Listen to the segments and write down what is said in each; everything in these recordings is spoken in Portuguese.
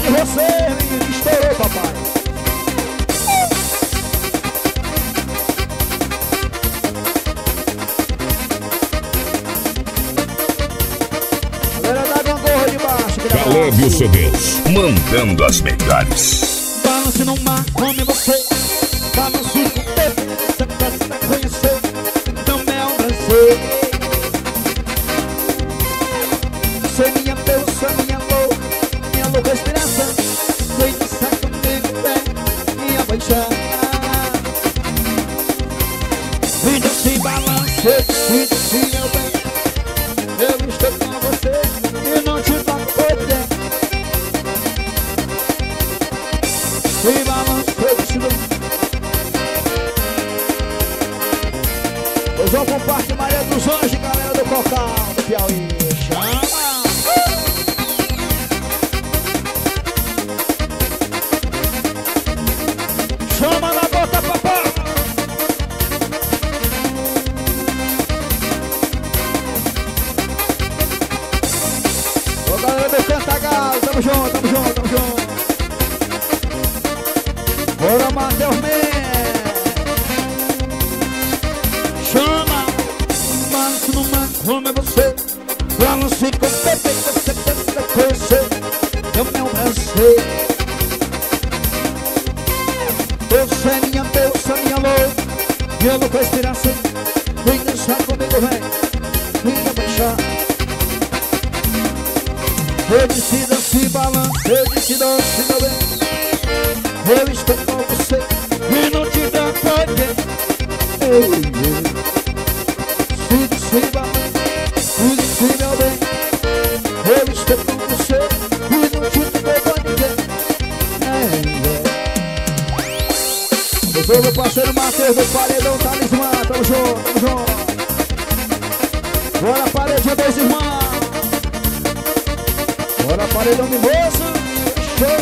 de você, menino. Estourou, papai. Galera da gangorra de baixo. Caleb e os CDs, mandando as melhores. Balance no mar, come você. Balance com o tempo, você precisa conhecer. Então é um prazer. Você minha deusa, minha louca inspiração. Vem dançar comigo, vem me abaixar. Vem dançar, balance, vem dançar, meu bem. Eu estou com você e não te toco poder. Vem balance, vem dançar. Hoje eu vou parte Maria dos Anjos, galera do Cocal, do Piauí. Chama! Chama na bota, papai! Ô galera do Cantagalo, tamo junto, tamo junto, tamo junto. Bora, Matheus Man! Chama! Balance no mar, como é você? Balance com o pepe, você precisa conhecer. É o meu prazer. Você é minha deusa, minha louca inspiração. Vem dançar comigo, vem me abaixar. Eu disse dance, balance, eu disse dance, meu bem. Eu estou com você e não te dá poder. Se disse balance, se disse meu bem. Eu estou com você e não te dá poder. Eu sou meu parceiro Matheus do Paredão Talismã, tamo junto, tamo junto. Bora paredinha dois irmãos. Bora paredão mimoso. Show.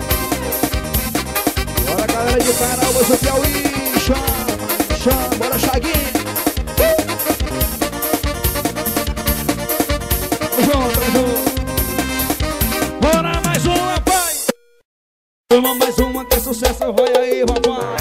Bora galera de Caramba do Piauí. Chama, chama, bora Chaguinho. Tamo junto, tamo junto. Bora mais uma, pai. Toma mais uma que é sucesso, vai aí, papai.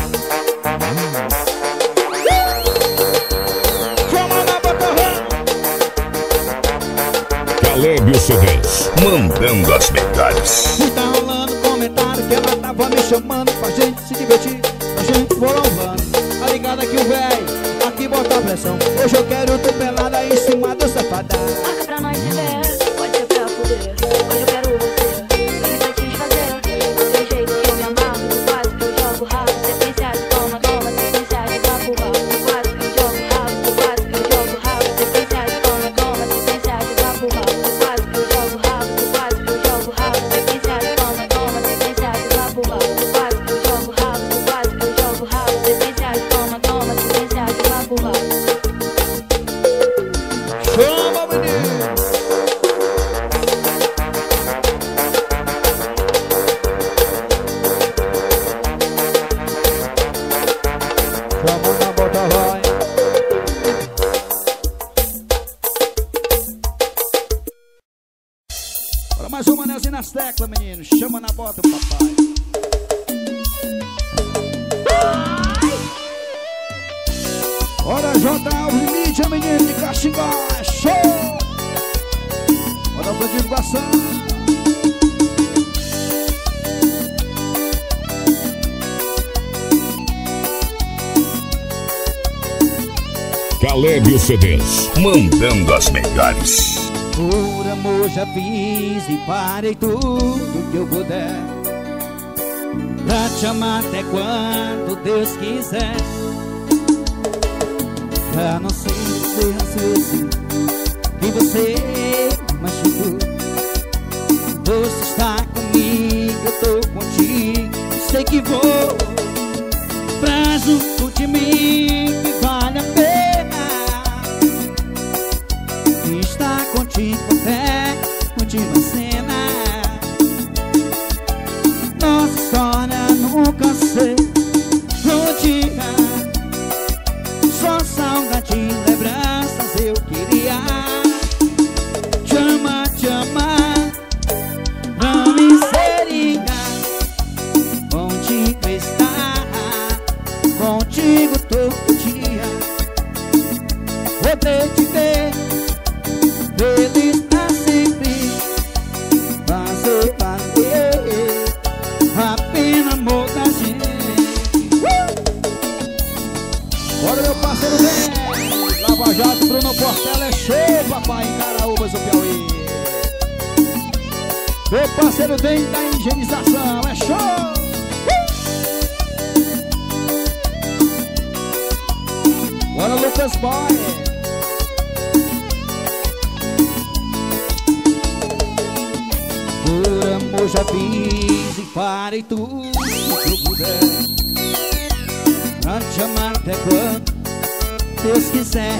Caleb e os CDs, mandando as melhores. E tá rolando comentário que ela tava me chamando pra gente se divertir, pra gente voando. Tá ligado aqui o véi, aqui bota a pressão. Hoje eu quero tu pelada em cima do safadão. Marca pra nós se ver, pode ser pra fuder. Hoje eu quero você, pra me satisfazer. Do jeito que eu me amarro, do quase que eu jogo rabo. Sequência de toma, toma, sequência de papo rabo. Do quase que eu jogo rabo, do quase que eu jogo rabo. Sequência de toma, toma, sequência de papo rabo. Do quase que eu jogo rabo, do quase que eu jogo rabo. Sequência de toma, toma, sequência de papo rabo. Do quase que eu jogo rabo, do quase que eu jogo rabo. Sequência de toma, toma, sequência de papo rabo. Chama, menino. Chama na bota, vai. Bora mais uma nessa nas teclas, menino. Chama na bota, papai. Bora, J. Alves Mídia, menino de Caxingá. Show! Bora pra divulgação. Caleb e os CDs, mandando as melhores. Por amor já fiz e parei tudo que eu puder pra te amar até quando Deus quiser. Pra não ser ansioso que você me machucou. Você está comigo, eu tô contigo. Sei que vou pra junto de mim, que vale a pena estar contigo até última cena. Nossa história nunca sei contigo. Só saudade e lembranças eu queria te amar, pra me ser contigo todo dia. Poder te ver feliz pra sempre, fazer valer a pena, amor da gente. Bora, meu parceiro, vem! Lava Jato, Bruno Portela é show, papai, em Caraúbas, o Piauí. Meu parceiro vem da higienização, é show! Bora, Lucas Boy! Por amor já fiz e farei tudo que eu puder pra te amar até quando Deus quiser.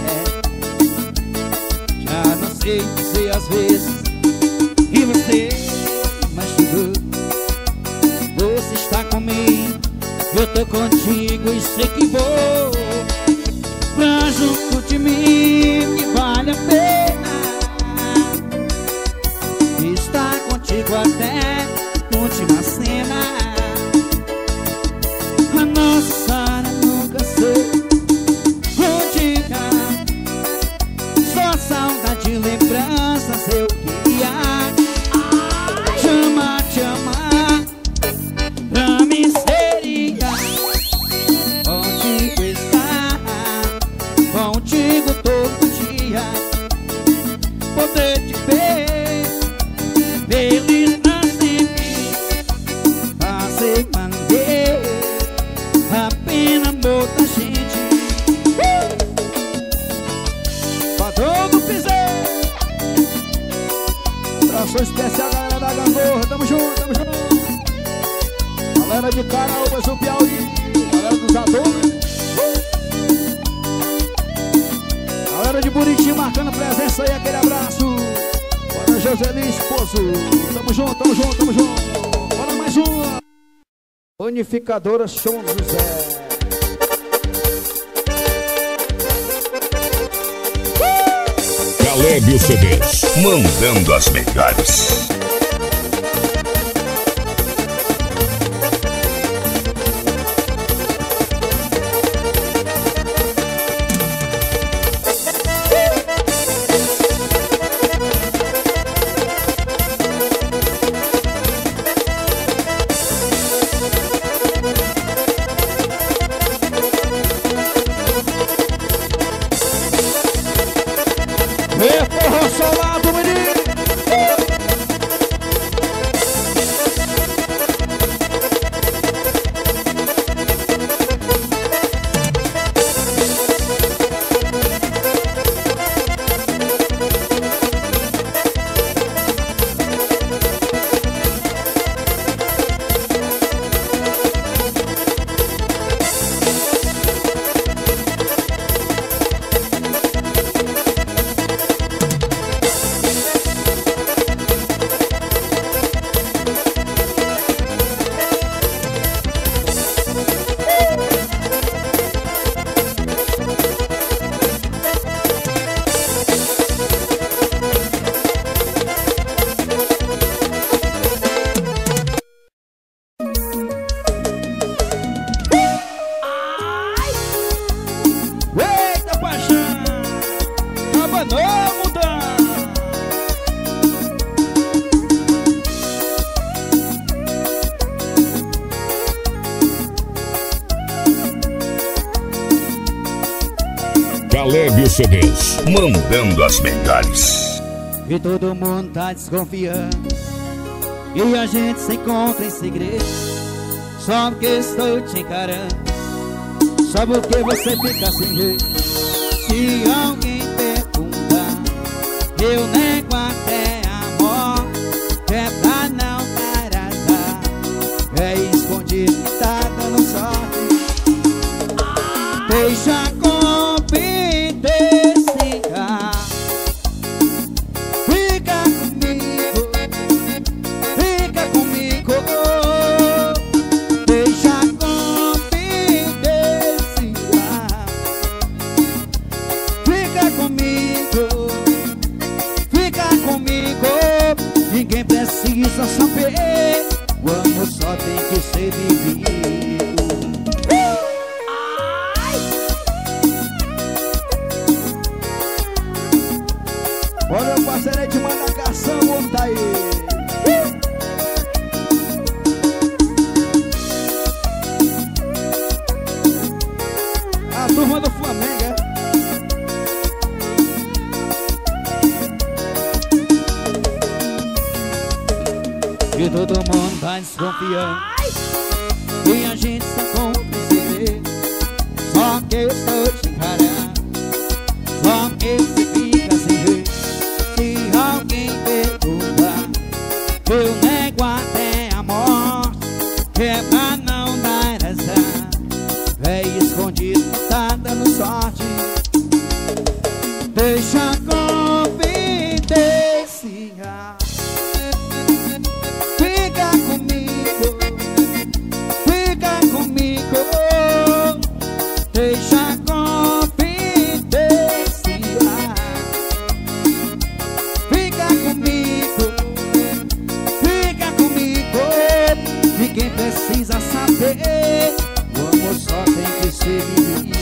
Já não sei dizer às vezes que você machucou. Você está comigo, eu tô contigo e sei que vou pra junto de mim, que vale a pena estar contigo até a última cena. A nossa história nunca sei onde irá, só saudade e lembranças eu queria te amar, pra mim seria contigo estar, contigo todo dia, poder te ver feliz pra sempre, fazer valer a pena, amor da gente. Padrão do piseiro, abraço especial, galera da Gangorra, tamo junto, tamo junto. Galera de Caraúbas, o Piauí, galera dos Adobres, galera de Buriti marcando presença aí, aquele abraço. Bora, Joseli, esposo, tamo junto, tamo junto, tamo junto. Bora mais uma. Unificadora São José. Caleb CDs, mandando as melhores. Caleb CDs, mandando as melhores. E todo mundo tá desconfiando, e a gente se encontra em segredo, só porque estou te encarando, só porque você fica sem jeito. Se alguém perguntar, eu nego até a morte, é pra não parar, é escondido que tá dando sorte. Deixa precisa saber, o amor só tem que ser vivido. Olha meu parceiro aí te manda a cação, o homem tá aí. A turma do Flamengo, é? E todo mundo tá desconfiando e a gente se compreender. Só que eu estou te encarando, só que você fica sem jeito. Se alguém perguntar, eu nego até a morte, que é pra não dar azar. Véi escondido, tá dando sorte. Deixa a confidência, fica comigo, fica comigo. Deixa a confidência, fica comigo, fica comigo. E quem precisa saber, o amor só tem que ser vivido.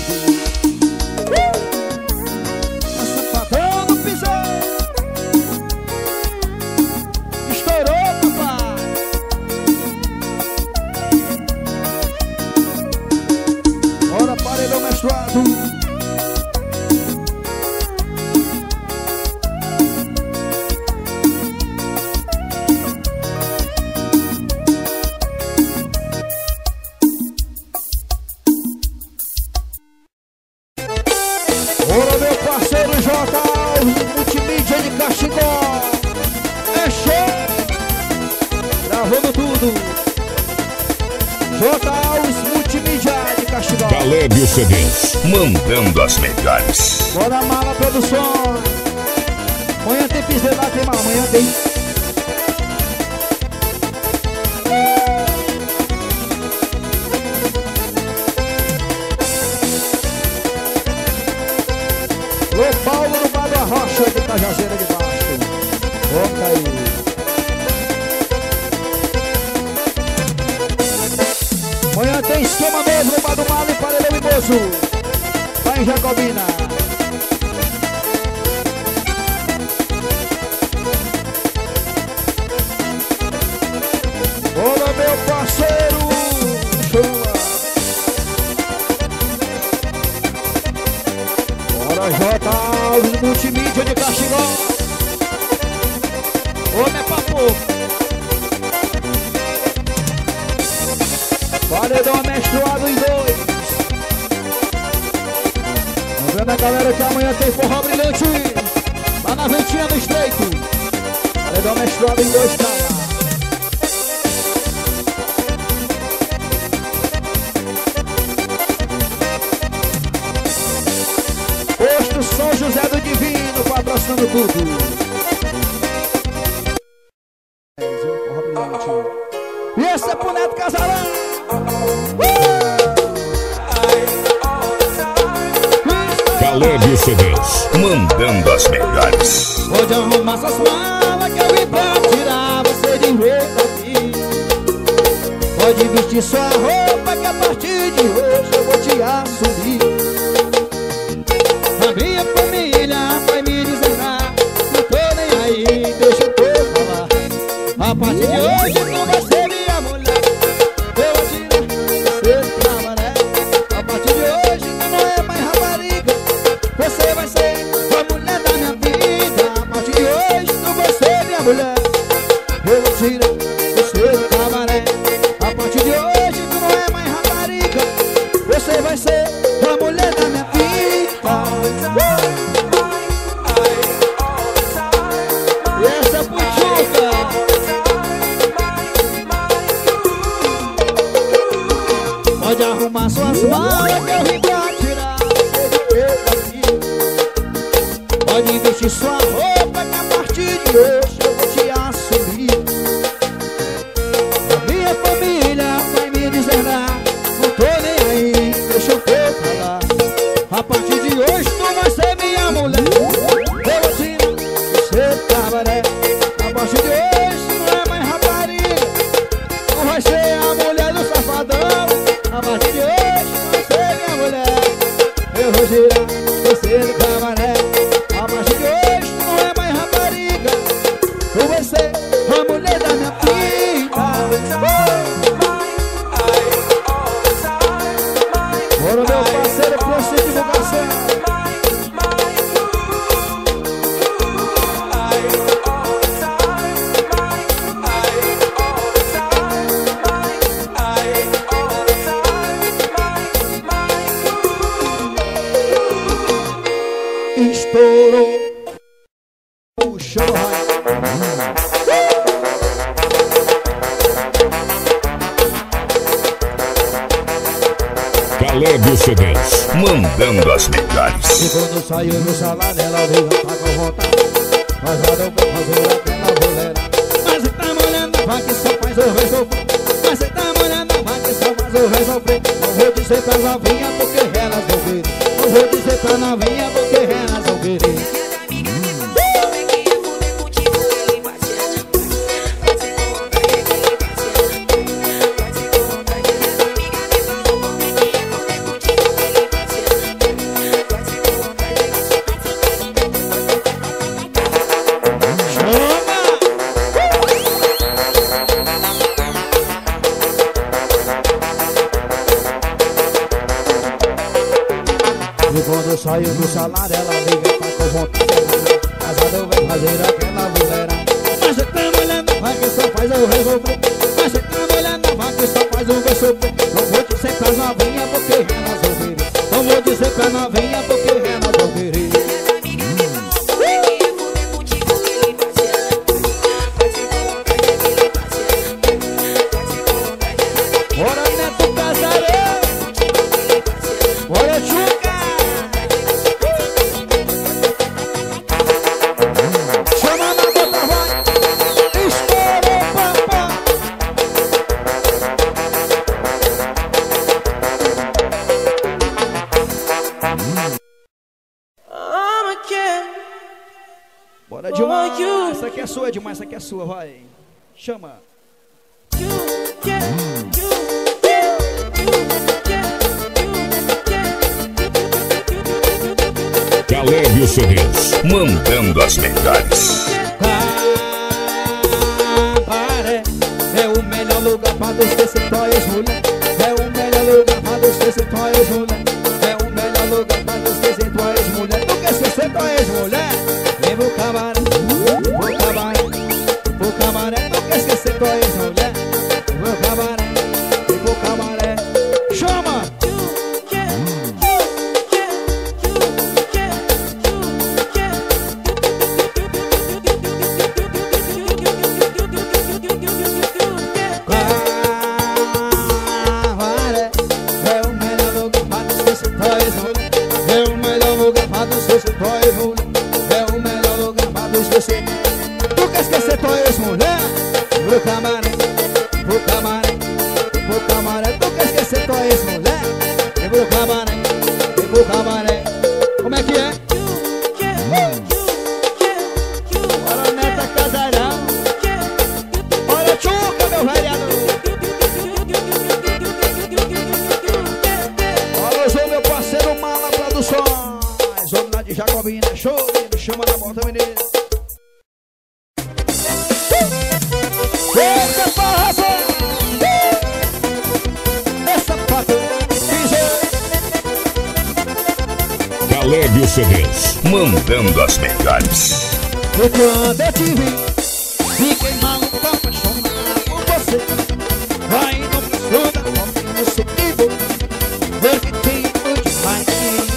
Safadão do pisão, estourou, papai. Ora, paredão menstruado. Ora, meu parceiro J. Alves, multimídia de Caxingó. É show, gravando tudo. J. Alves, multimídia de Caxingó. Calébio CDs, mandando as melhores. Bora mala produção. Amanhã tem piseiro lá, tem mal, amanhã tem. Ô Paulo no Bar da Rocha de Cajazeira de Baixo. Volta aí. Amanhã tem esquema novo no Bar do Malo e Paredão Imoso. Vai em Jacobina. Olá, meu parceiro. Chua. Bora, J. Alves, multimídia de Caxingó. Homem é pra pouco. Paredão menstruado em dois. Lembrando a galera que amanhã tem forró brilhante lá na ventinha do Estreito. Paredão menstruado em dois, tá lá. Posto São José do Divino, patrocinando tudo. E esse é pro Neto Casarão. Calébio CDs, mandando as melhores. Pode arrumar suas malas que eu vim pra tirar você de jeito aqui. Pode vestir sua roupa que a partir de hoje eu vou te assumir. A minha família vai me dizer nada, não tô nem aí, deixa eu falar. A partir de hoje tu vai ser minha mulher, eu vou tirar você do cabaré. A partir de hoje tu não é mais rapariga, você vai ser a mulher da minha vida. A partir de hoje tu vai ser minha mulher, eu vou tirar você do cabaré. A partir de hoje tu não é mais rapariga, você vai ser a mulher da minha vida. E essa é puchuca. Pode arrumar suas malas que eu vim pra tirar você de perto aqui. Pode vestir sua roupa que a partir de hoje eu vou te assumir. A minha família vai me dizer lá, não tô nem aí, deixa eu falar. A partir de hoje tu vai ser minha mulher, eu vou tirar você do cabaré. A partir de hoje tu não é mais rapariga, tu vai ser a mulher do safadão. A partir de hoje tu vai ser minha mulher, eu vou tirar você do cabaré. A partir de hoje tu não é mais rapariga, estourou. Puxou, Caleb CDs, mandando as melhores. E quando saiu do salário, ela veio tá com vontade. Mas nada pra fazer aquela boleira. Mas você tá molhando a vaca e só faz o resolver. Mas você tá molhando a vaca e só faz o resolver. Não vou dizer pra novinha porque elas vão ver. Não vou dizer pra novinha porque elas vão ver. Saiu do salário, ela liga pra com vontade. Casado vem fazer aquela boleira. Mas você tá molhando a vaca e só faz o resolver. Mas você tá molhando a vaca e só faz o resolver. Não vou dizer pra novinha porque elas vão ver. Não vou dizer pra novinha porque elas vão ver. Bora, Neto Casarão! Bora, Chuca! Bora, Dilma! Essa aqui é sua, Dilma, essa aqui é sua, vai! Chama! Caleb CDs, mandando as melhores. Cabaré é o melhor lugar pra você sentar ex-mulher. É o melhor lugar pra você sentar ex-mulher. É o melhor lugar pra você sentar ex-mulher. Tu quer ser sentar ex-mulher? Vem pro cabaré, pro cabaré, pro cabaré. Tu quer ser sentar ex-mulher? Pro cabaré, pro cabaré. Chama! É o melhor lugar pra tu esquecer. Tu quer esquecer tua ex-mulher? Pro camaré, pro camaré, pro camaré. Tu quer esquecer tua ex-mulher? Pro camaré, pro camaré. Como é que é? Bora, Neta Casarão. Bora, Chuca, meu vereador. Bora, meu parceiro Mala Produções. Zona de Jacobina, show, me chama na volta, menino. Essa farraça, essa pata, Caleb CDs, mandando as melhores. E quando eu te vi, fiquei maluco, apaixonado por você. Vai no pessoa da volta, você que vou. Porque tem muito mais.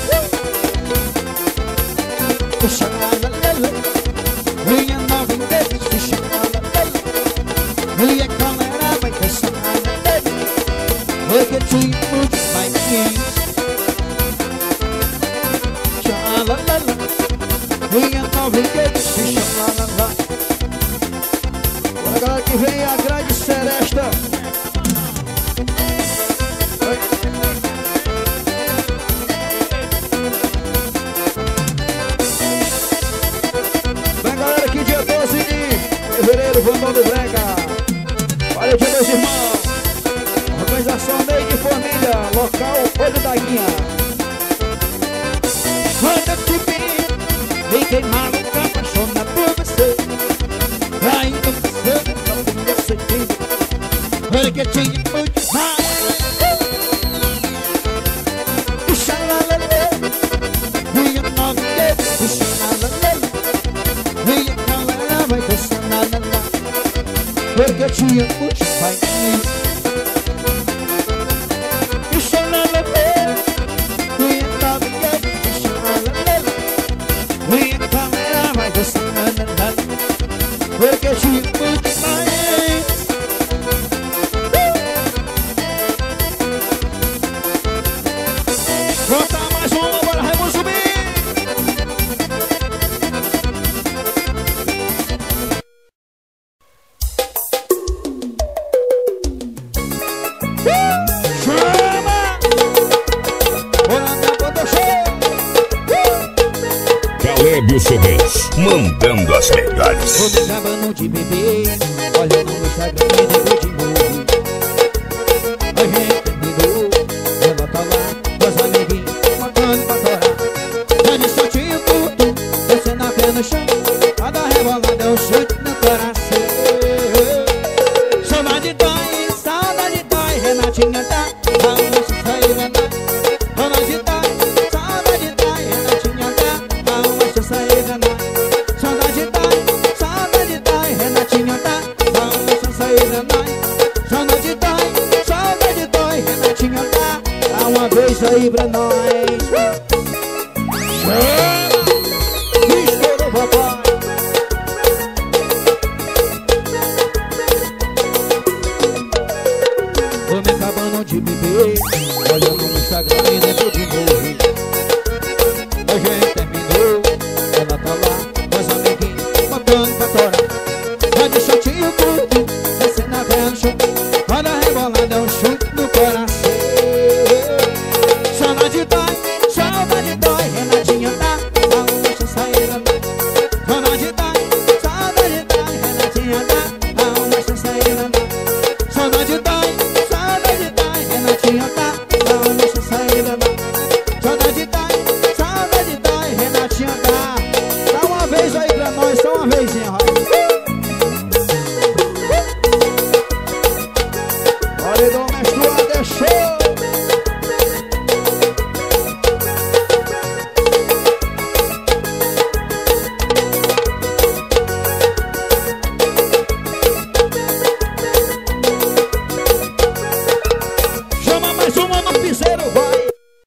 Minha nova inglesa se chama Minha galera vai caçar porque tinha muito mais minha nova inglesa se chama. Agora galera que vem a grande seresta. Fevereiro, Vandão do Brega. Valeu, dia meus irmãos. Organização Meio de Família, local Olho da Guinha. Quando eu te vi, fiquei maluco, apaixonado por você. Ainda você não tinha sentido, porque tinha muito mais. Xalalala, minha novinha, xalalala, minha galera vai dançar. Porque eu tinha muito mais. E chama minha novinha, e chama Calébio CDs, mandando as melhores. Tô me acabando de beber, olha no Instagram e depois de novo. A gente terminou, ela tá lá, meus amiguinhos, matando pra torar. Já de shortinho curto, descendo a pé no chão, cada rebolada é um chute no coração. Saudade dói, Renatinha tá, aonde se saiu na noite. Saudade dói, Renatinha tá, aonde se saiu na noite. Saudade dói, Renatinha tá, aonde se saiu na noite. Saudade dói, Renatinha tá, dá uma vez aí pra nós. Estourou, papai. Tô me acabando de beber, olha no Instagram e depois de morrer. A gente terminou, ela tá lá, meus amiguinhos, matando pra torar. Já de shortinho curto, descendo a pé no chão, roda rebolada é um chute no coração. Saudade dói, Renatinha tá, aonde se sair da noite. Saudade dói, Renatinha tá, aonde se sair da noite. Saudade dói, Renatinha tá, aonde se sair da noite. Saudade dói, Renatinha tá, dá uma vez aí pra nós, só uma vezinha, vai. Paredão menstruado é show. Chama mais uma no piseiro, vai.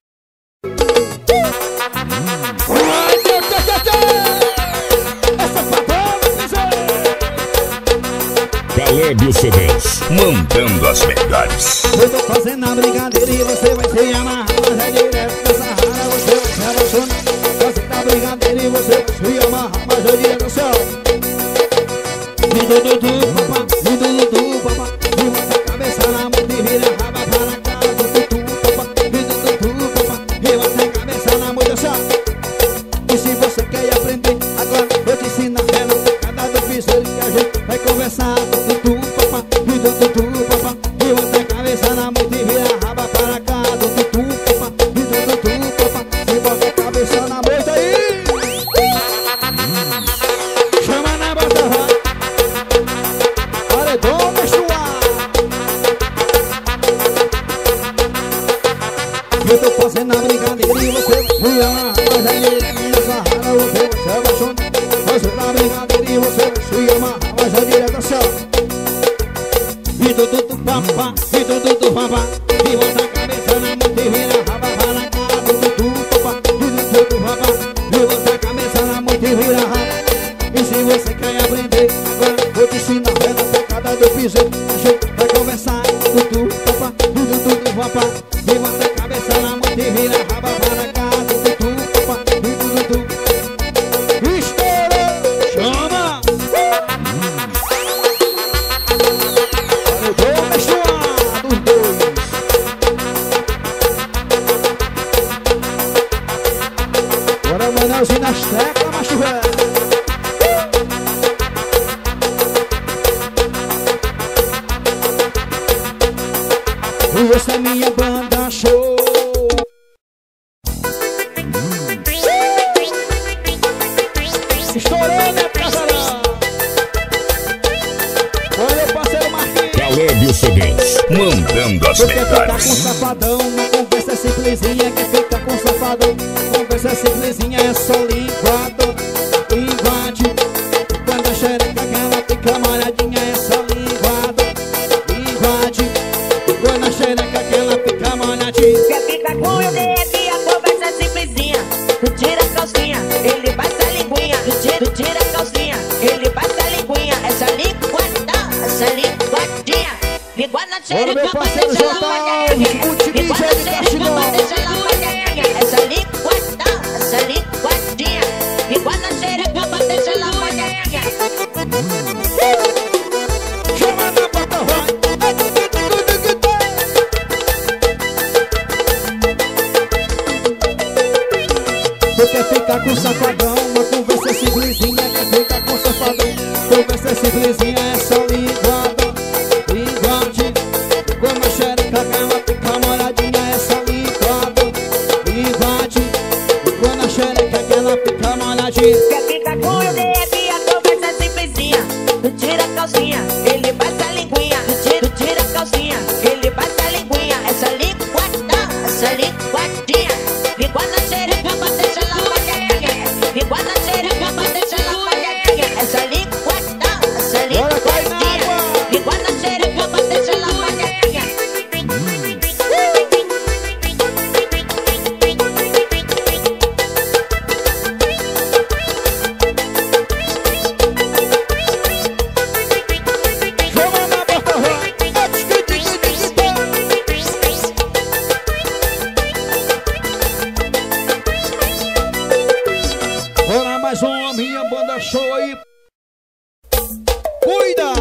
Essa padrão no piseiro. Calébio CDs, mandando as melhores. Eu tô fazendo a brincadeira e você vai se amarrar. Mas é direto nessa rara, você vai se apaixonar. Fazendo a brincadeira e você vai se amarrar. Mas é direto no céu. Me dudu, papá, me dudu, papá. Me bota a cabeça na mão e vira a raba para cá. Dudu, papá, me dudu, papá. Me bota a cabeça na mão e deixa. E se você quer aprender, agora eu te ensino a ela. Cada do piseiro que a gente vai conversar. Dudu, papá, me dudu, papá. Me bota a cabeça na mão e vira a raba para cá. Dudu, papá, me dudu, papá. Me bota a cabeça na mão aí. Chama na bota, vai. Paredão menstruado. Eu tô fazendo a brincadeira e você me ama. Mas é direto nessa rara, você vai se apaixonar. Fazendo a brincadeira e você vai se amar. Mas é direto no céu. Me dudu, papá, me dudu, papá. Me bota a cabeça na mão e vira a raba para cá. Dudu, papá, me dudu, papá. Me bota a cabeça na mão e vira a raba. E se você quer aprender, agora vou te ensinar ela pecada do piseiro. A gente vai conversar. Dudu, papá, dudu, papá. Me bota a cabeça na mão e vira a raba para cá. Dudu, papá, dudu. Estourou, chama. Paredão menstruado, os dois. Bora, Manelzinho nas teclas, macho velho. E essa é minha banda show. Estourou, né, casarão? Olha o parceiro Marquinhos. Calébio CDs, mandando as Tu quer ficar com melhores. safadão, uma conversa simplesinha. Quer ficar com safadão, conversa simplesinha. É só linguado, linguade. Quando a xereca que ela fica molhadinha. É só linguado, linguade. Quando a xereca que ela fica molhadinha. Quer ficar com ele aqui, a conversa é simplesinha. Tu tira a calcinha, ele passa a linguinha. Tu tira a calcinha, ele passa a linguinha. Essa linguadinha. Língua na xereca, meu parceiro deixa ela Jota, molhadinha. o time Língua já na de xereca, bastidor. deixa ela molhadinha. Essa linguadinha. Língua na xereca, deixa ela molhadinha. Chama na bota, vai. Tu quer ficar com safadão, Uma conversa simplesinha que fica com safadão. Conversa simplesinha é só linguada, linguade. Como a xereca que ela fica molhadinha é só linguada, linguade. Quando a xereca que ela fica molhadinha. Quer ficar com o aqui, a conversa é simplesinha. Tu tira a calcinha, ele passa a linguinha. Tu tira a calcinha, ele passa a linguinha. Essa linguada, essa linguadinha. Ficou na xereca pra deixar ela molhadinha. Ficou na xereca pra deixar ela molhadinha. Essa linguada, essa linguadinha. Ficou na xereca pra deixar ela molhadinha. Bora mais uma, minha banda show aí. Cuida!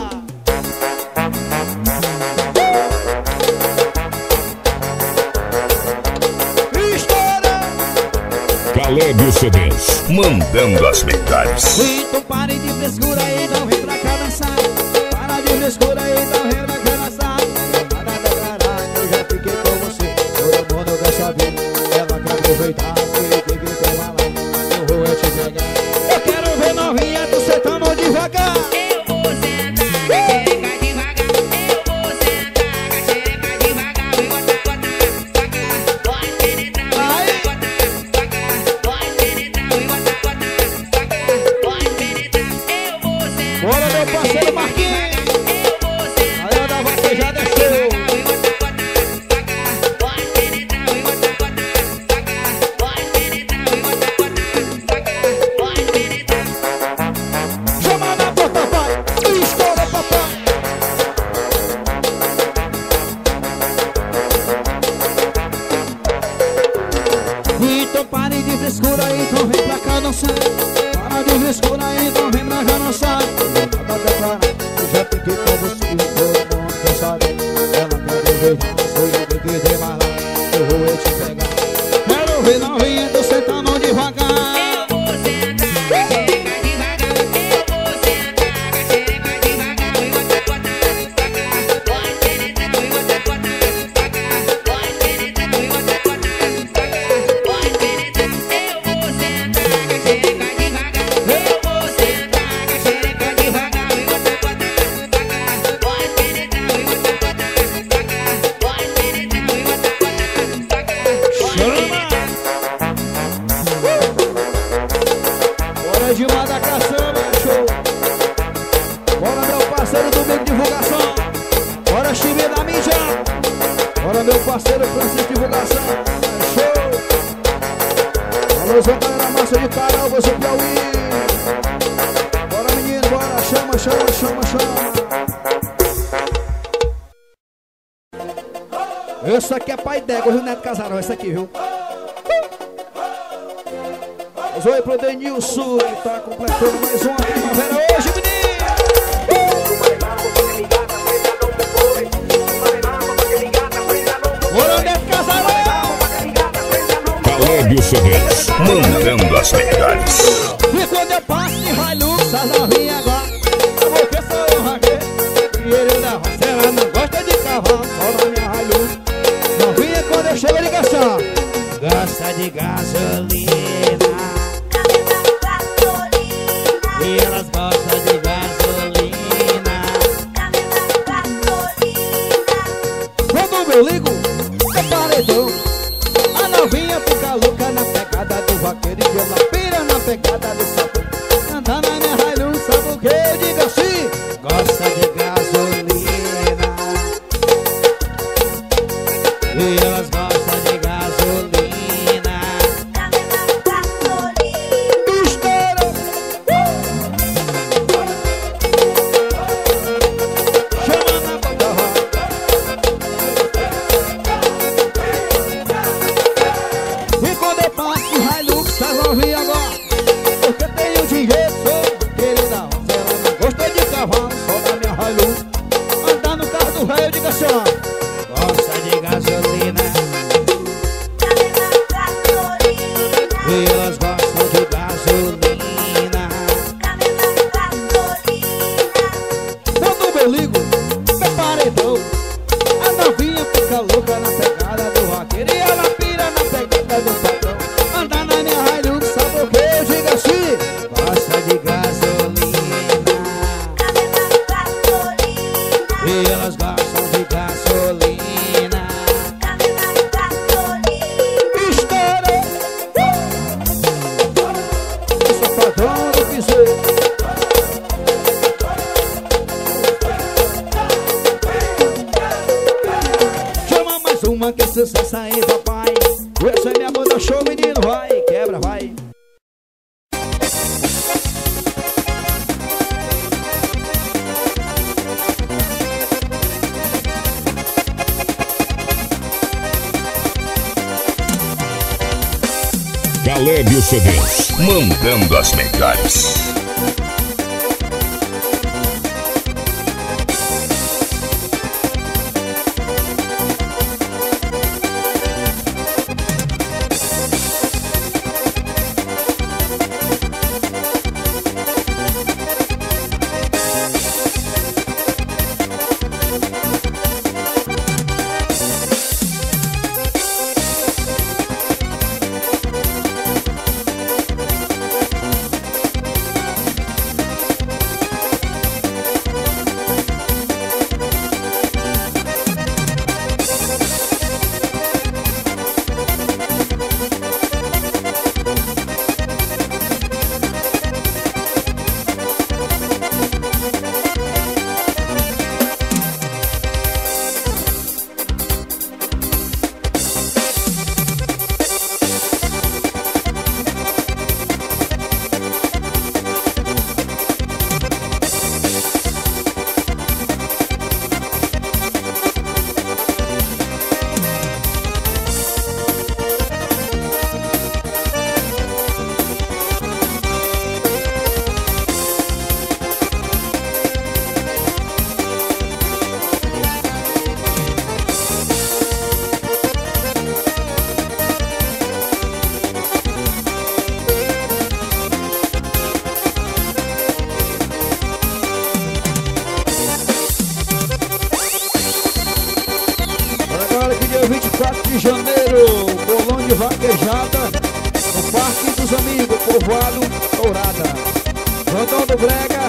Estoura! Caleb os CDs, mandando as melhores. Então pare de frescura e não vem pra cá dançar. Para de frescura e não vem pra cá dançar. Nada a declarar, eu já fiquei com você. Todo mundo quer saber, ela quer aproveitar. Que tem lá, eu vou te pegar. Eu quero ver novinha, tu sentando devagar. Eu vou sentar com a xereca devagar. Eu vou sentar com a xereca devagar. E botar, pode penetrar. E botar, pode penetrar. E botar, pode penetrar. Eu vou sentar. Bora, meu parceiro Marquinhos. Eu vou sentar. Aí, da vaquejada é show. E botar, pode penetrar. E botar, pode penetrar. E botar, pode penetrar. Chama na porta, vai. Estoura, papai. Então pare de frescura, então vem pra cá dançar. Para de frescura, então vem pra cá dançar. Nada a declarar, eu já fiquei com você. Todo mundo quer saber, ela quer beijar. Sou eu que tem mais lá, eu vou te pegar. Quero ver novinha, tô sentando devagar. Eu vou sentar com a xereca devagar. Eu vou sentar com a xereca devagar. E botar, pode penetrar. E botar, pode penetrar. E botar, pode penetrar. Eu vou sentar com a xereca devagar. Eu vou sentar com a xereca devagar. E botar, pode penetrar. E botar, pode penetrar. E botar, Chama! Bora de uma da caçamba, show! Bora, meu parceiro do meio de divulgação! Bora, Chibi da mídia! Bora, meu parceiro Francisco Divulgação! Show! Alô, Zé Galera Massa de Carol, você Piauí! Bora, menino, bora! Chama, chama, chama, chama! Esse aqui é pai d'égua, viu, Neto Casarão? Esse aqui, viu? Oi pro Denilson, que tá completando mais uma primavera hoje, menino! Bora, Neto Casarão! Caleb os CDs, mandando as melhores. E quando eu passo de Hilux, as novinhas agora, porque sou eu, Raquel. E ele da roça, ela não gosta de cavalo, só na minha Hilux. Novinha, quando eu chego, liga só. Gosta de gasolina. E elas gostam de gasolina. Quando eu ligo, é paredão. A novinha fica louca na pegada do vaqueiro. E ela pira na pegada do sapo. Anda na minha Hilux, sabe o que? Diga assim. Gosta de gasolina. E elas gostam de gasolina. Estoura! Chama na boca. E quando eu passo de Hilux, tá novinha agora. Porque tenho dinheiro, sou querida. Ela não gosta de cavalo, só da minha Hilux. Andar no carro do velho, diga assim, ó. Gosta de gasolina. E elas gostam de gasolina. dizer. Chama mais uma que sucesso aí, papai. Essa é minha banda show, menino, vai, quebra, vai. Caleb e os CDs, mandando as melhores. Dia 24 de janeiro, bolão de vaquejada no Parque dos Amigos, povoado Dourada. Rondão do Brega,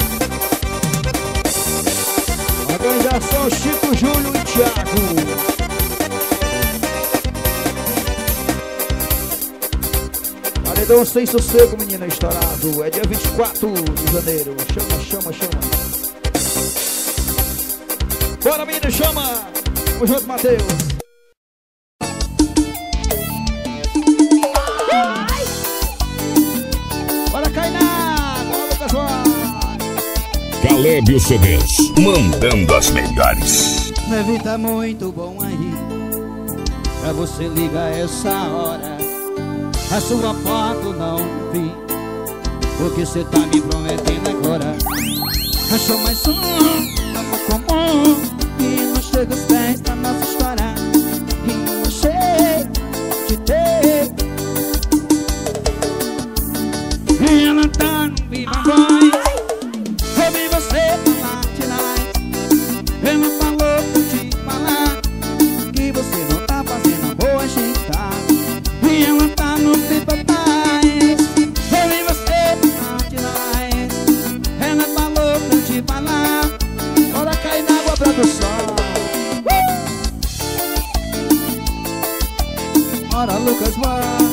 organização Chico, Júlio e Thiago. Paredão sem sossego, menina, estourado. É dia 24 de janeiro. Chama, chama, chama. Bora, menina, chama. Vamos junto, Matheus. Bora, Kainá. Bora, Lucas Vaz. Caleb e os CDs, mandando as melhores. Deve tá muito bom aí pra você ligar essa hora. A sua foto não vi, porque você tá me prometendo agora. Achou mais um amor comum e não chega aos pés da nossa história. E eu achei de ter. E ela tá no Viva Voz. Ouvi você falar tonight. Ela falou pra te falar que você não tá fazendo a boa ajeitada. E ela tá no Viva Voz. Ouvi você falar tonight. Ela falou pra te falar. Bora cair na água, produção. Bora, Lucas Vaz.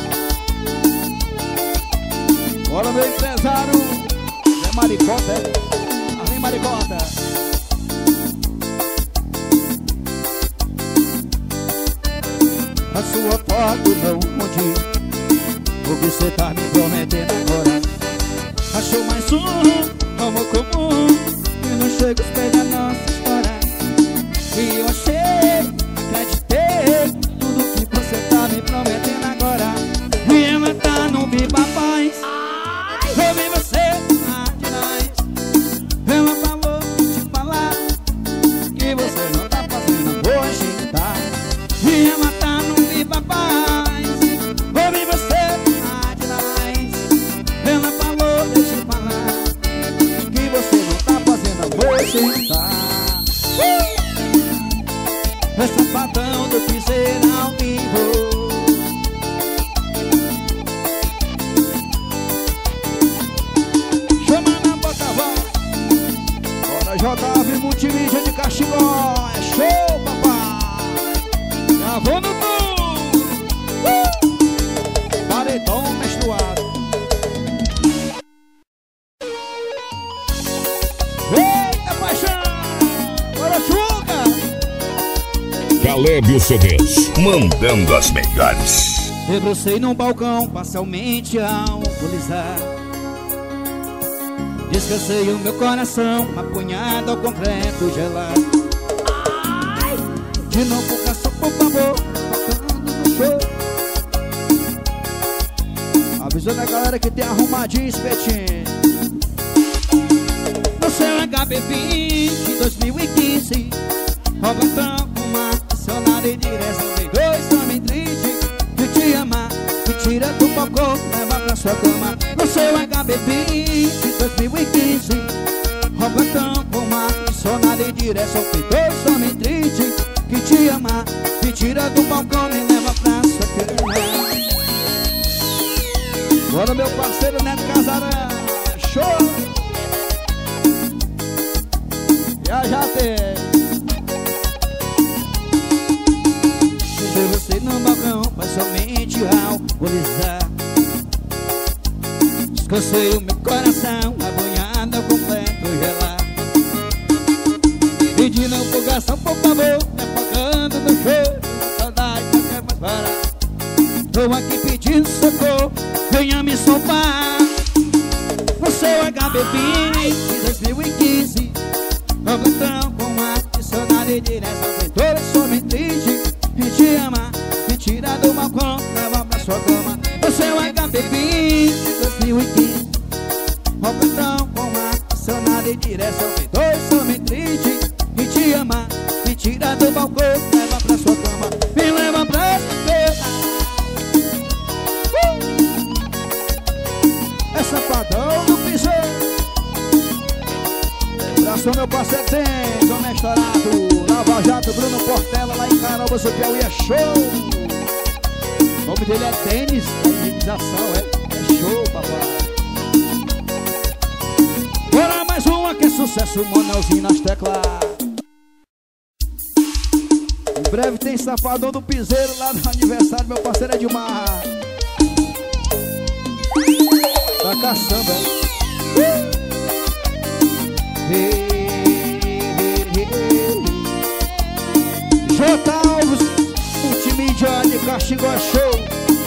Bora, meu empresário. É Maricota, é? Além Maricota. A sua foto não onde, porque você tá me prometendo agora. Achou mais um amor comum e não chega aos pés da nossa história. E eu achei, acreditei tudo que você tá me prometendo agora. E ela tá no Viva Voz. Ouvi você falar demais. Ela falou te falar que você não tá fazendo a boa ajeitada. E ela tá no Viva Voz. Ouvi você falar demais. Ela falou deixa eu falar que você não tá fazendo a boa ajeitada. É safadão do piseiro ao vivo. JV Multimídia de Caxigó. É show, papai. Gravou no tudo. Paredão menstruado. Calébio CDs, mandando as melhores. Debrucei num balcão, parcialmente alcoolizar. Descansei o meu coração, apunhado ao concreto gelado. De novo, caçou, por favor, tocando no show. Avisando a galera que tem arrumadinho, espetinho. No seu HB20 2015, Robertão com uma dicionária de direção. Tem dois homens tristes que te ama, que tira do balcão, leva pra sua cama. No seu HB20 2015, Robertão com uma dicionária de direção. Tem dois homens tristes que te ama, que tira do balcão e leva pra sua cama. Bora, meu parceiro Neto Casarão, show! Já tem. Ver você no balcão, mas somente alcoolizar. Descansei o meu coração, abanhado completo gelado. Pedindo uma empolgação, por favor, me afogando no choro. Saudade não quer mais parar. Tô aqui pedindo socorro, venha me salvar. No seu HB20 2015, Robertão com uma dicionária de direção. Tem dois homens tristes que te ama, me tira do balcão, leva pra sua cama. No seu HB20 2015, Robertão com uma dicionária de direção. Tem dois homens tristes que te ama, me tira do balcão, leva pra sua cama. Me leva pra sua cama. É safadão do piseiro. Abraço meu parceiro Tens, homem estourado, Lava Jato, Bruno Portela, lá em Caramba, seu Piauí é show. O nome dele é Tênis, a indenização é show, papai. Bora mais uma que é sucesso, Monelzinho nas teclas. Em breve tem Safadão do Piseiro lá no aniversário, meu parceiro Edmar. Da caçamba, J. Alves, multimídia de Caxingó Show.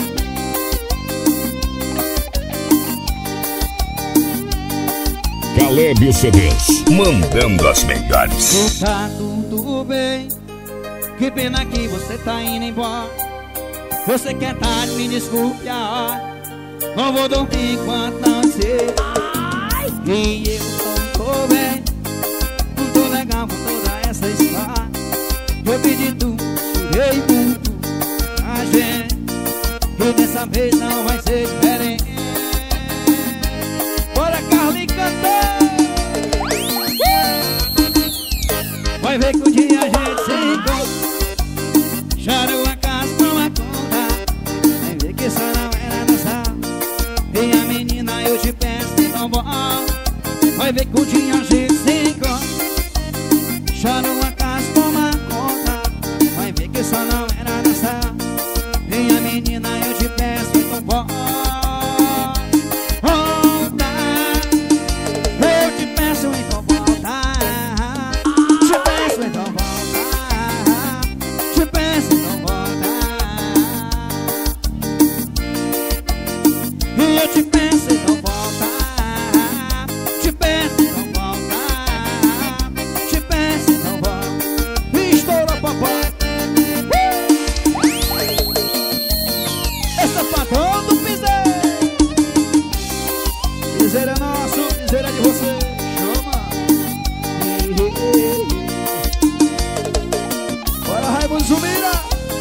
Calébio CDs, mandando as melhores. Tá tudo bem, que pena que você tá indo embora. Você quer tarde, me desculpe a hora. Não vou dormir enquanto não sei. E eu não tô bem, não tô legal com toda essa história. Eu pedi tudo, chorei muito a gente, e dessa vez não vai ser diferente. Bora, Carlinhos, cantar. Vai ver que um dia a gente se encontra. Choro a casa, toma conta. Vai ver que isso não era nossa. E a menina eu te peço de tão bom. Vai ver que um dia a gente se encontra. Choro a casa, toma conta. Vai ver que isso não era nossa. E a menina eu te peço de tão bom. Volta. Eu te peço então volta. Te peço então volta. Te peço então volta. E eu te peço então volta. Te peço então volta. Te peço então volta. E estourou papai. Esse é o patrão do piseiro. Piseiro é nosso, piseiro é de você. Chama. Bora, Raimundo Zumira.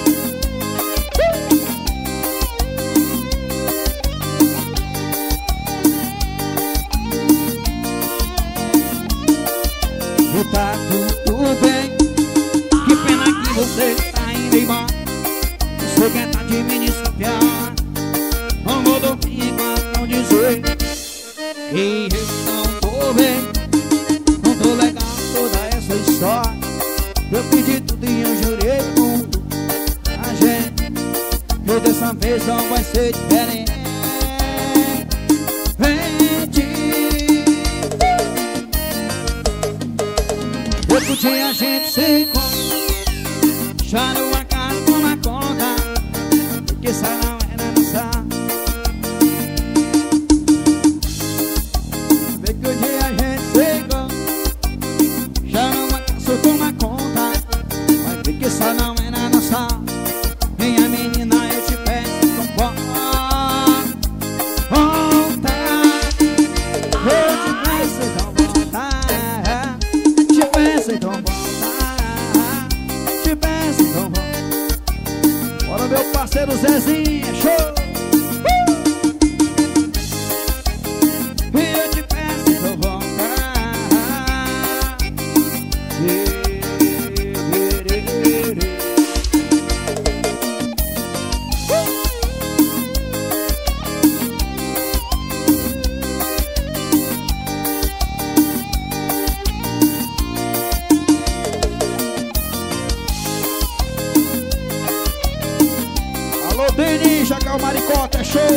E tá tudo bem, que pena que você tá indo embora. Você quer tá de me desconfiar. Não vou dormir enquanto não dizer que eu não tô bem, não tô legal toda essa história. Eu pedi tudo e eu jurei tudo a gente, que dessa vez não vai ser diferente. Outro dia a gente se encontra. Já não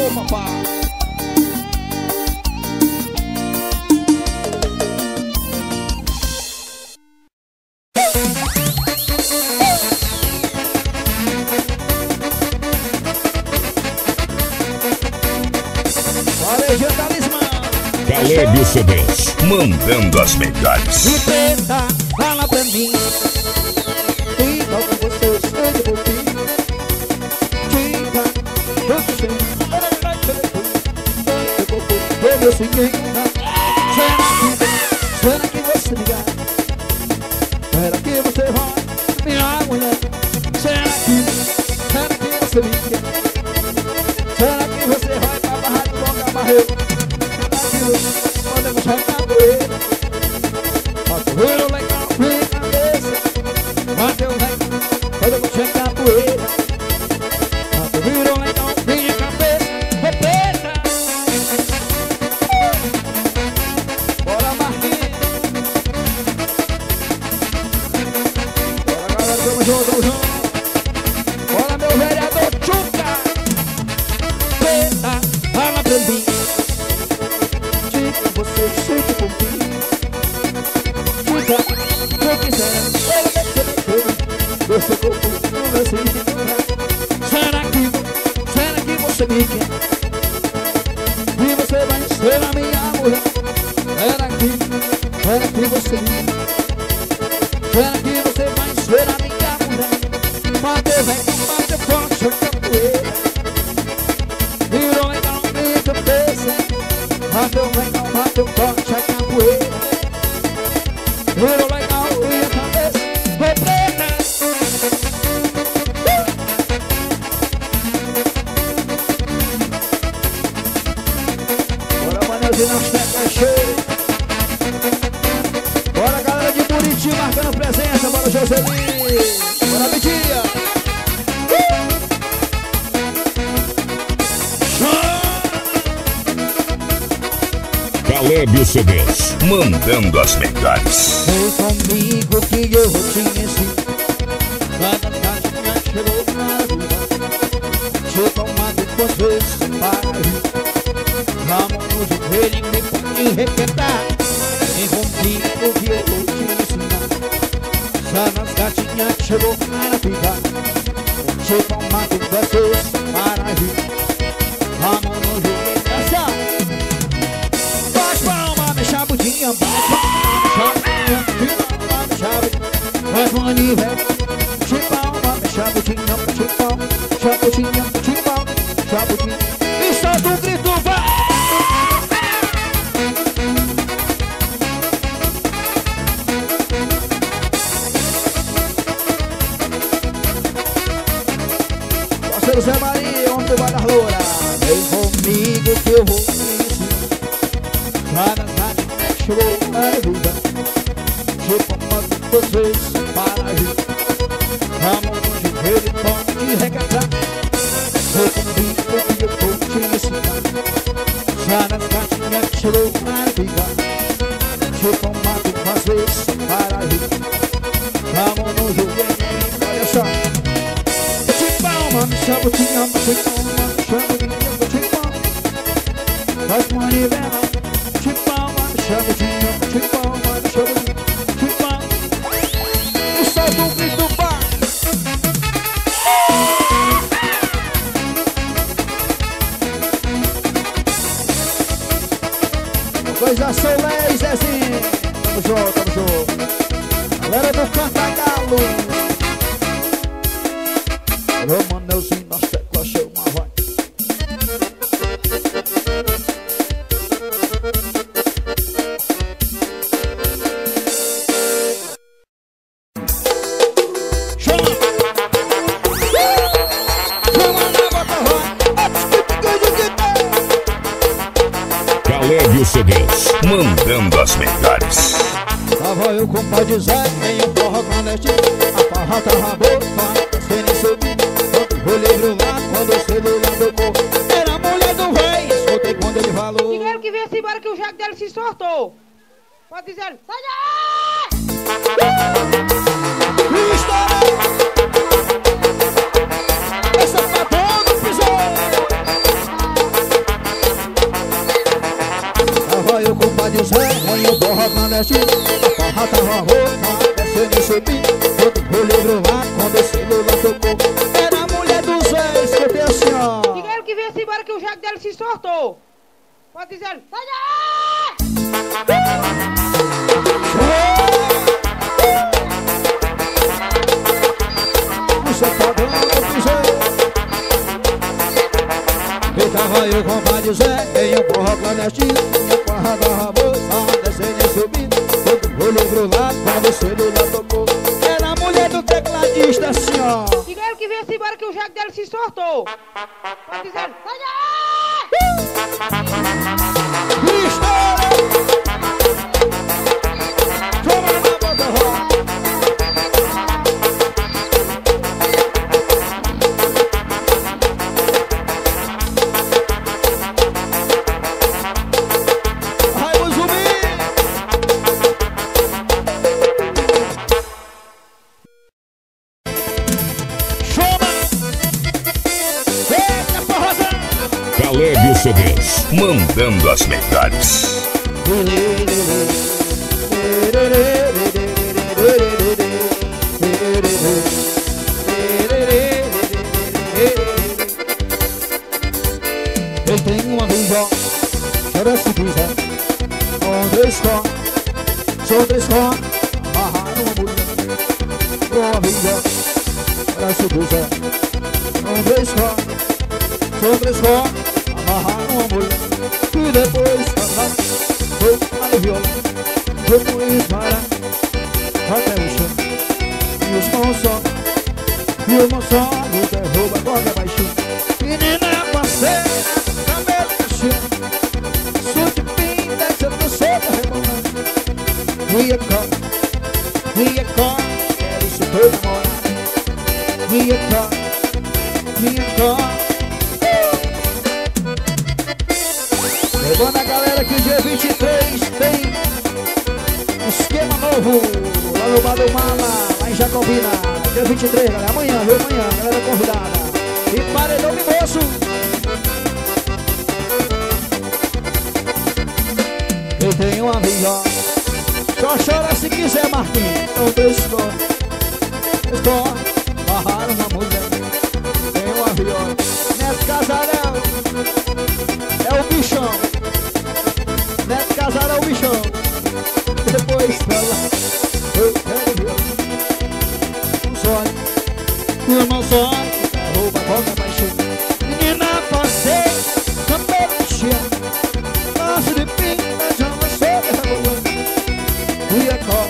Alô, papai. Caleb CDs, mandando as melhores. E preta, fala pra mim. Diga com você, eu sei de você. Diga, eu sei. Eu meu seguinte. Será que você ligar? Será que você vai, minha mulher? Será que você liga? Será que você vai pra barra do Longa Barreiro? Podemos jogar poeira. Capoeira legal, vem cabeça. Bateu legal, podemos jogar poeira. Capoeira legal, vem cabeça. Repeta. Bora, Marquinhos. Bora, galera, tamo junto. Bora, meu vereador Tchuca. Repeta, fala pra mim. Você sente por mim. Fica, eu quiser. Eu sou corpo, não meu sentimento. Será que você me quer? E você vai ser a minha mulher? Será que você me quer? Será que você vai ser a minha mulher? Bate vem, bate forte a capoeira. Virou legal minha cabeça. Bateu legal, bateu forte a capoeira. Virou legal minha cabeça. Foi preta. Bora, Manelzinho, não checa cheio. Bora, galera de Buriti marcando presença. Bora, Joselino. Bora, Bidia. Caleb CDs, mandando as melhores. Foi comigo que eu te ensinei. Cada caixinha chegou na vida. Te tomado duas vezes para rir. Vamos no joelho e me pode requentar. Vem comigo que eu vou te ensinar. Cada caixinha chegou na vida. Te tomado duas vezes para rir. Vamos no joelho e dançar. Chabudinha, faz um aniversário. Chipalma, chabudinha, chipalma, chabudinha, chipalma, chabudinha. E solta o grito, vai! Parceiro Zé Maria, onde vai dar loura? Vem comigo que eu vou te ensinar. Chegou a vida. Chegou duas vezes para rir. Vamos no joelho e pode regatar. Vou comigo que eu vou te ensinar. Já nas caixinhas chegou a vida. Chegou duas vezes para rir. Vamos no joelho, olha só. Chipalma, me chabutinha, chipalma, me chabutinha, chipalma. Faz uma nivela. Chipalma, chabudinha, chipalma, chabudinha, chipalma. E solta o grito, vai! Coisa Soleil, Zezinho. Tamo junto. Galera do Cantagalo. Alô, Manelzinho, nós teclas chama, vai. Caleb CDs, mandando as melhores. Tava eu com o pai de Zé em um forró clandestino. A farra tava boa, sem nem subir. Quando eu olhei pro lado, quando o celular tocou, era a mulher do rei, escutei quando ele falou. Diga que vem-se embora que o jaco dele se soltou. Pode dizer, sai daí! Essa patrona pisou. eu com o Padre Zé em um forró clandestino. A farra tava rouca, descendo e subindo. Todo rolê lá quando o celular tocou. Era a mulher do Zé, escutei assim, ó. Diga ele que vem-se embora que o jaco dele se sortou. Pode dizer, sai daí! Você tá dando Zé. E tava eu com o Padre Zé em um forró clandestino. A farra tava rouca, descendo e subindo. Todo rolê lá quando o celular tocou. Era a mulher do tecladista assim, ó. Diga ele que vem-se embora que o jaco dele se sortou. Pode dizer, sai daí! Caleb CDs, mandando as melhores. Eu tenho uma visão, chora se quiser. Sou três com, amarrar uma mulher. Com uma visão, chora se quiser. Sou três com, amarrar uma mulher. E depois cantar, vou para o violão. Depois parar, até o chão. E os mãos só, derruba a corda baixinho. Menina parceira, cabelo cacheado, sou de pinta, se eu não sou da rebolando. Minha cor, quero ser teu namorado. Minha cor. Lembrando a galera que o dia 23 tem um esquema novo lá no Bar do Mala, lá em Jacobina. Dia 23, galera, amanhã, viu? Amanhã, galera convidada. E paredão de moço. Eu tenho uma amiga, só chora se quiser, Marquinhos. São dois escola, barraram uma mulher. Tem um avião, Neto Casarão, é o bichão. Neto Casarão é o bichão. Depois fala, eu quero ver um sonho, eu não sonho. Rouba, volta baixinho. Menina parceira, cabelo cheio, laço de pinta, já não sou derrubando. E a cor.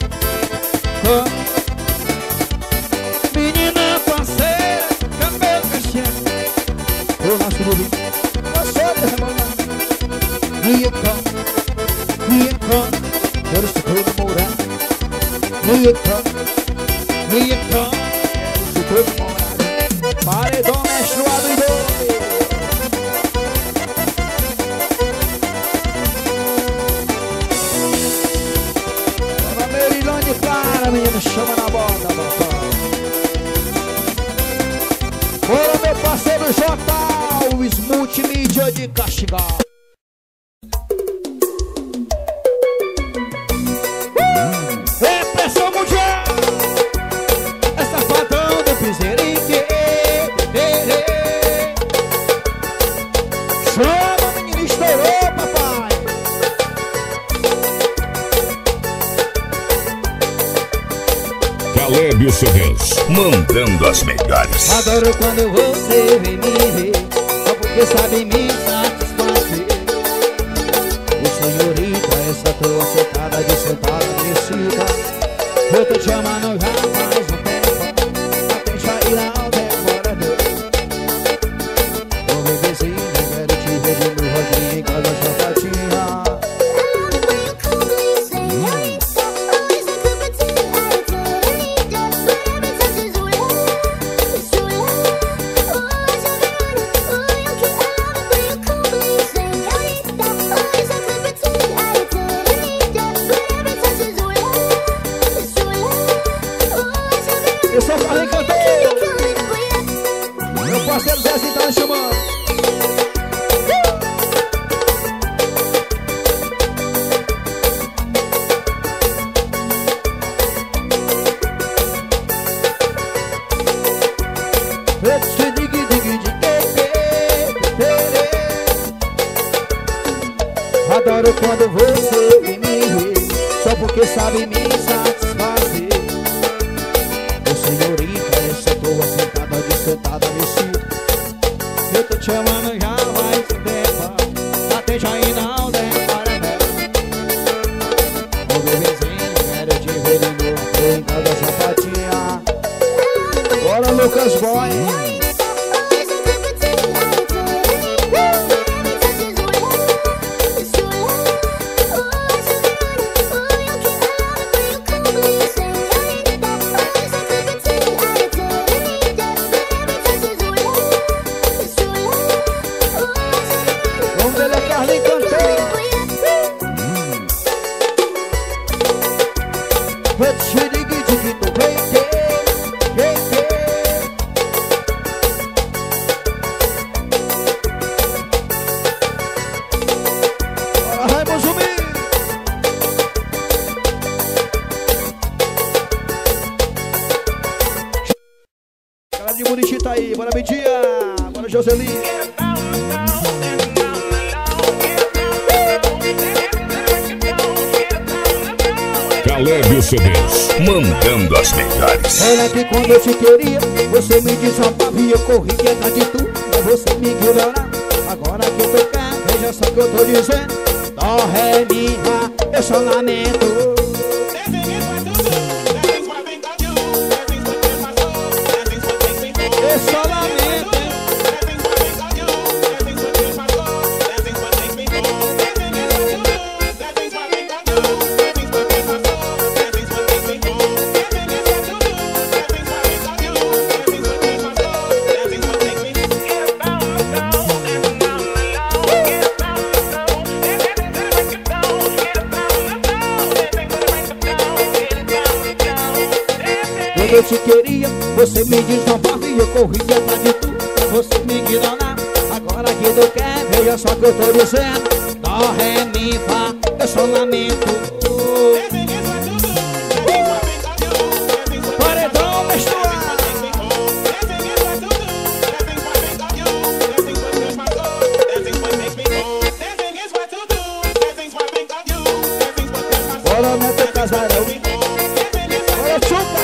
Menina parceira, cabelo cheio, eu laço de pinta, não sou derrubando. E a cor, quero ser teu namorado. E a cor, quero ser teu namorado. Paredão menstruado em dois. Dona Merilone para, menino, chama na bota, papai. Bora, meu parceiro J, o Multimídia de Castigal. Pressão mundial. É safadão do piseirinho. Chama, menino, estourou, papai. Caleb CDs, mandando as melhores. Adoro quando você vem me ver, só porque sabe me satisfazer. O senhorita, essa tua sentada de sentada descida. Eu tô te amando já faz um tempo, até sair ao decorador. Ô bebezinho, quero te ver de novo aqui em casa chapadinha. Oh adoro quando você vem me ver, só porque sabe me satisfazer. Ô senhorita, essa tua sentada de sentada nesse. Eu tô te amando já faz tempo, até já e não demora mesmo. Ô bebezinho, quero te ver de novo em cada chapadinha. Bora Lucas Boy. Galera de Buriti tá aí, bora Midia, bora Joselina. Caleb CDs, mandando as melhores. Olha que quando eu te queria, você me desabava e eu corria atrás de tu, mas você me ignorava. Agora que eu tô cá, veja só o que eu tô dizendo. Dó, ré, mi, fá, eu só lamento. Eu só lamento. Quando eu te queria, você me desnobava e eu corria atrás de tu, você me ignorava. Agora que tu quer, veja só que eu tô dizendo. Dó, ré, mi, fá, eu só lamento. Paredão, menstruar. Bora meter casarão. Bora chupa.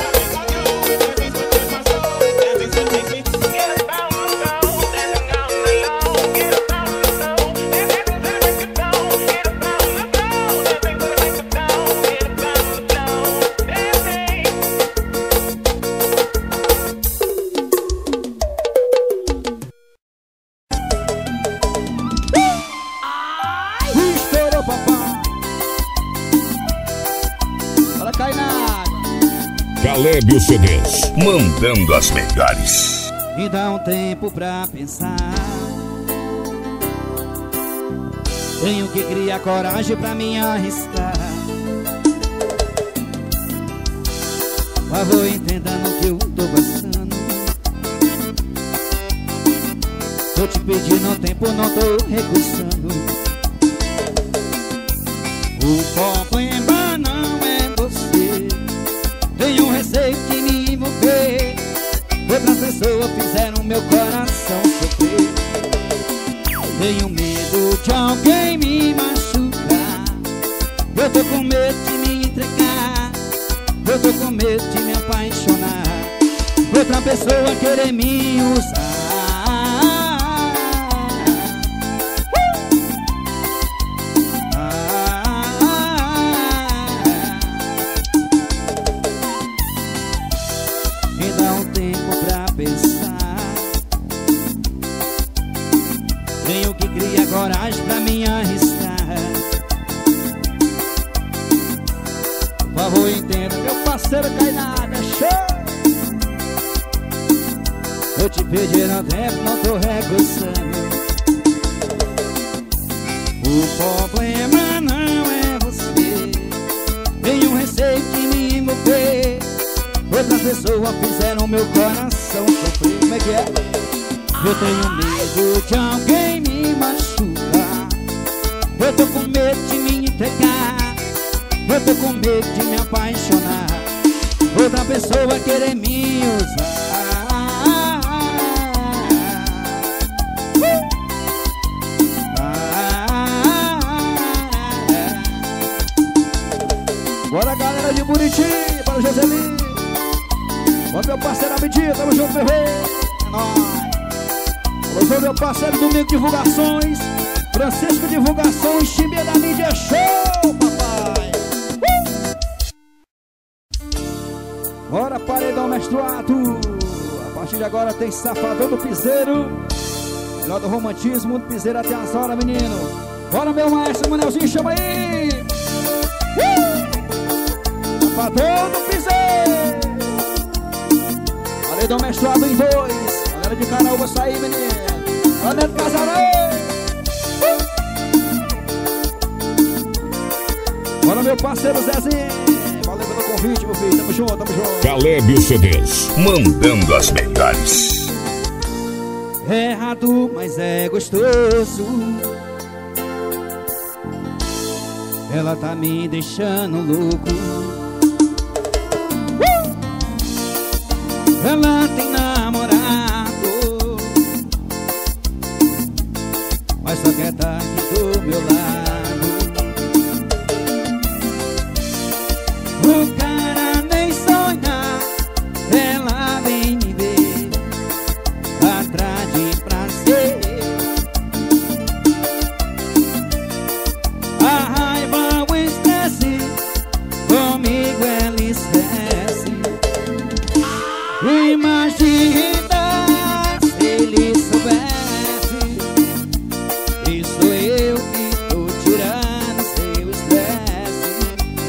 Estourou, papai. Bora cair na água. Caleb CDs, mandando as melhores. Me dá um tempo pra pensar. Tenho que criar coragem pra me arriscar. Mas vou entendendo o que eu tô passando. Tô te pedindo tempo, não tô recusando. O problema não é você. Tenho receio de me envolver. Outras pessoas fizeram meu coração sofrer. Tenho medo de alguém me machucar. Eu tô com medo de me entregar. Eu tô com medo de me apaixonar. Outra pessoa querer me usar. Me dá um tempo pra pensar. Tenho que criar coragem pra me arriscar. Por favor, entenda, meu parceiro cai na água, show! Eu te pedi no tempo, não tô recusando. O problema não é você. Tenho receio de me envolver. Outras pessoas fizeram meu coração sofrer. Como é que é? Eu tenho medo de alguém me machucar. Eu tô com medo de me entregar. Eu tô com medo de me apaixonar. Outra pessoa querer me usar. Bonitinho, para o Joselino. Bora meu parceiro Abidinho, tamo junto, bebê. É nóis. Alô, meu parceiro Domingo Divulgações, Francisco Divulgações, time da mídia show, papai. Bora, paredão menstruado. A partir de agora tem Safadão do Piseiro. Melhor do romantismo, do Piseiro até as horas, menino. Bora, meu maestro Manelzinho, chama aí. Safadão do Piseiro. Paredão menstruado em 2. Galera de Caraúba, sair, menino. Lá dentro do casarão. Bora, meu parceiro Zezinho. Valeu pelo convite, meu filho. Tamo junto, tamo junto. Caleb CDs, mandando as melhores. É errado, mas é gostoso. Ela tá me deixando louco. Ela tem namorado, mas só quer tá aqui do meu lado. O cara nem sonha, ela vem me ver atrás de prazer. A raiva, o estresse, comigo ela esquece. Imagina se ele soubesse que sou eu que tô tirando seu estresse.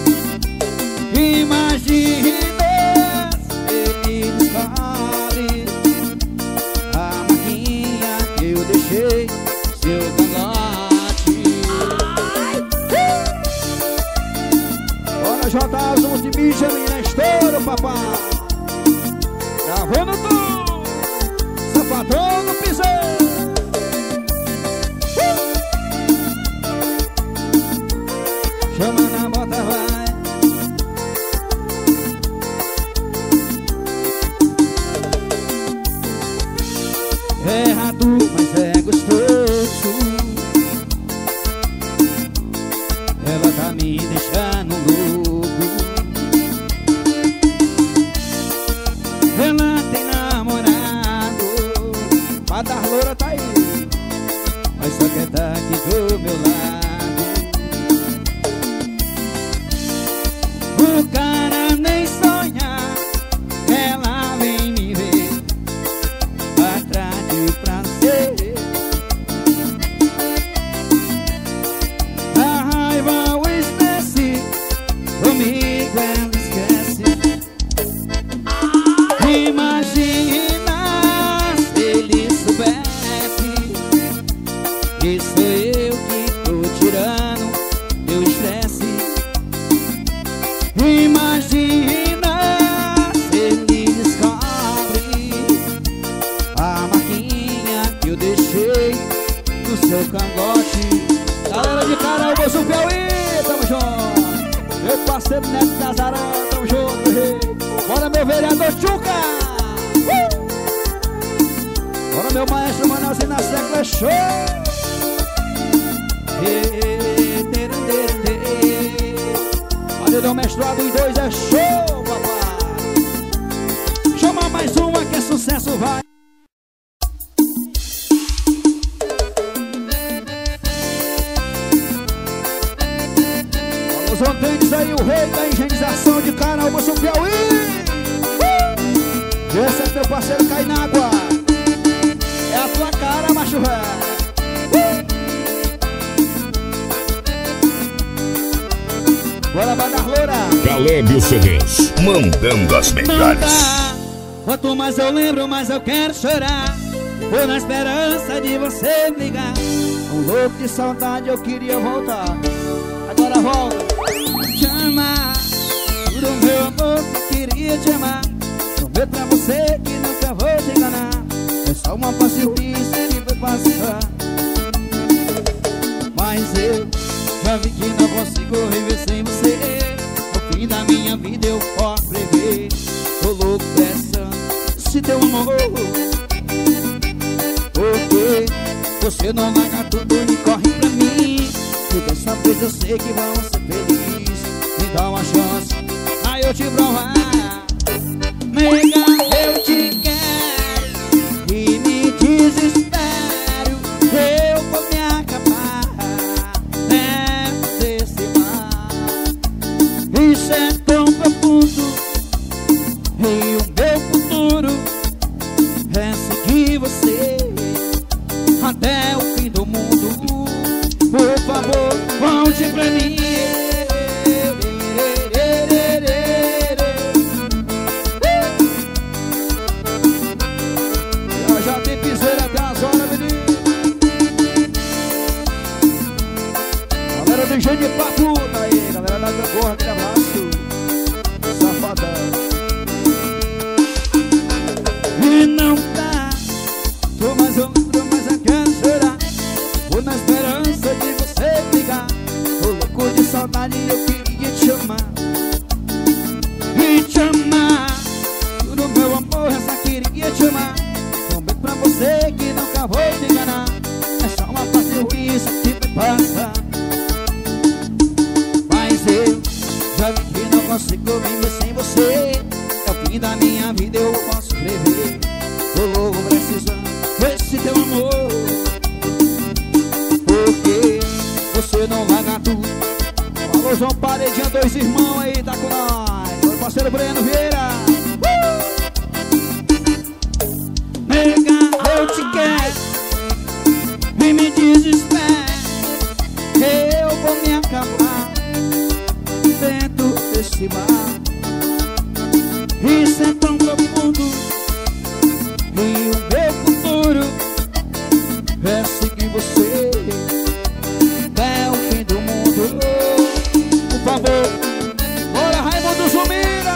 Imagina se ele descobre a marquinha que eu deixei seu cangote. Bora, J. Somos de Benjamin, na estouro, papai. Gravando tudo. Safadão do Piseiro. Chama na bota, vai. É errado, mas é gostoso. Ela tá me deixando louco. Ela tem namorado, A Darloura tá aí. mas só quer tá aqui do meu lado. O cara nem sonha, ela vem me ver atrás de prazer. A raiva, o estresse, comigo ela esquece. Imagina se ele soubesse que sou eu que tô tirando teu estresse. Imagina se ele descobre a marquinha que eu deixei no seu cangote. Galera de Caraúba, Sul Piauí, tamo junto. Meu parceiro Neto Casarão, tamo junto, rei. Bora, meu vereador Chuca. Bora, meu maestro Manelzinho na secla, show. Paredão menstruado em 2 é show, papai. Chama mais uma que é sucesso, vai. Os Antendes aí, o rei da higienização de Caraúba, Sul Piauí. Esse é teu parceiro Cai na Água. É a tua cara, macho velho. Bora, Badarloura. Caleb CDs, mandando as Não melhores. dá. Quanto mais eu lembro, mais eu quero chorar. Foi na esperança de você me ligar. Um louco de saudade, eu queria voltar. Agora volta. Te amar, juro meu amor, que queria te amar. Prometo pra você que nunca vou te enganar. É só uma paciência que vai passar. Mas eu já vi que não consigo viver sem você. No fim da minha vida eu posso prever. Tô louco pensando se teu amor. Porque você não larga tudo e corre pra mim. E dessa vez eu sei que vamos ser felizes. Me dá uma chance, vou te provar. Nega, eu te quero e me desespero. Eu vou me acabar dentro desse mar. Isso é tão profundo e o meu futuro é seguir você até o fim do mundo. Por favor, volte pra mim. Já tem piseira até as horas, menino. Galera do Engenho de Papo, tá aí. Galera da Gangorra, aquele abraço. Safadão. E não dá. Tô mais outro, mas eu quero chorar. Vou na esperança de você ligar. Tô louco de saudade e eu queria te chamar. E te amar. Tudo meu amor, eu só queria te amar. Prometo pra você que nunca vou te enganar. É só uma fase ruim, isso que me passa. Mas eu já vi que não consigo viver sem você. É o fim da minha vida, eu posso prever. Tô louco precisando desse teu amor. Porque você não larga tudo. Alô, João Paredinha, dois irmãos aí, tá com nós. Meu parceiro Breno Vieira. Nega, eu te quero e me desespero. Eu vou me acabar dentro desse mar. Isso é tão profundo e o meu futuro é seguir você até o fim do mundo. Por favor, bora Raimundo Zumira.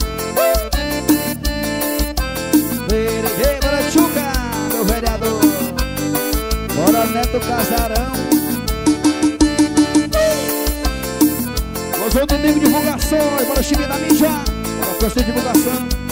Bora Chuca, meu vereador. Bora Neto Casarão. Nós vamos domingo divulgações. Bora time da mídia. Bora festa de divulgação.